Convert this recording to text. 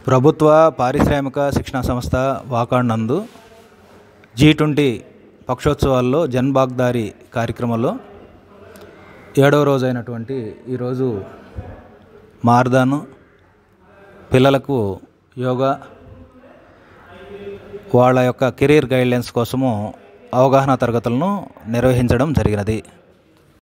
ప్రభుత్వ పారిశ్రామిక శిక్షణా సంస్థ వాకాడ్ నందు G20 పక్షోత్సవాల్లో జన్ భాగ్దారీ కార్యక్రమంలో 7వ రోజైనటువంటి ఈరోజు మారథాన్ పిల్లలకు యోగా వాళ్ళ యొక్క కెరీర్ గైడ్లైన్స్ కోసము అవగాహన తరగతులను నిర్వహించడం జరిగినది.